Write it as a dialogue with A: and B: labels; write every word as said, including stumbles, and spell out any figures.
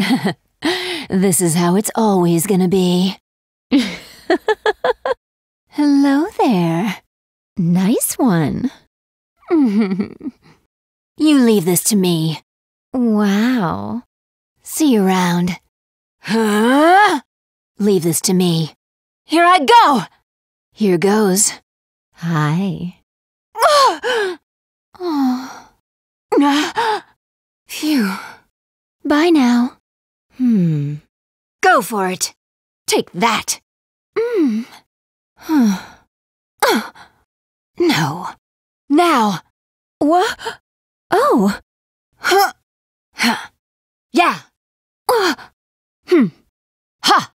A: This is how it's always gonna be. Hello there. Nice one. You leave this to me. Wow. See you around. Huh? Leave this to me. Here I go! Here goes. Hi. Oh. Phew. Bye now. Hmm. Go for it. Take that. Mm. No. Now. What? Oh. Huh. Huh. Yeah. Uh. Hmm. Ha.